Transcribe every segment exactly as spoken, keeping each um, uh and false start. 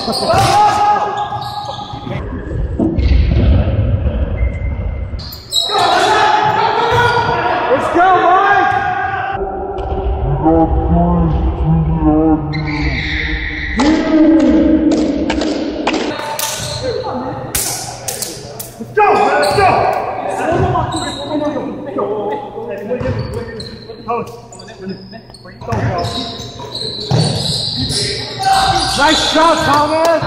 Let's go, Mike! Let's go, man, let's go! Coach. Nice shot, Thomas!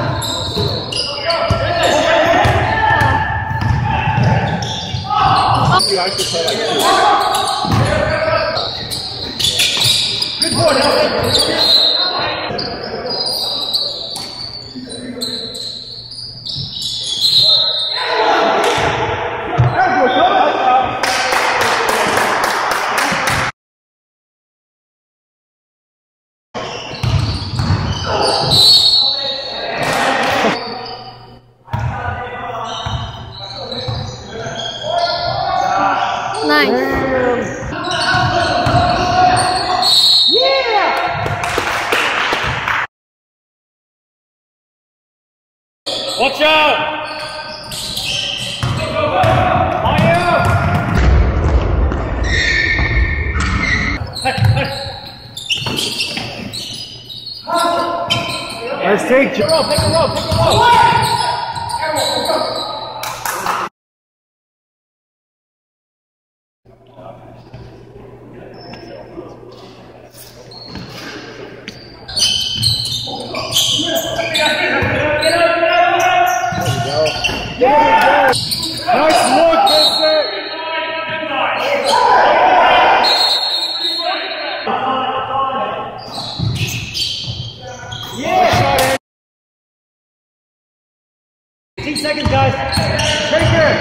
You actually play like this. Good boy, Nelson! Nice. Yeah! Watch out! Fire! Let's take it. Pick a roll, pick a roll, pick a roll. Nice look, Vincent! Yeah! fifteen seconds, guys. Trigger!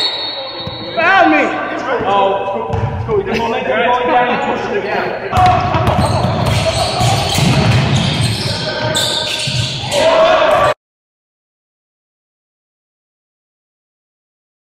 Found me! Oh, cool. Cool. Just momentum going down and pushing it down.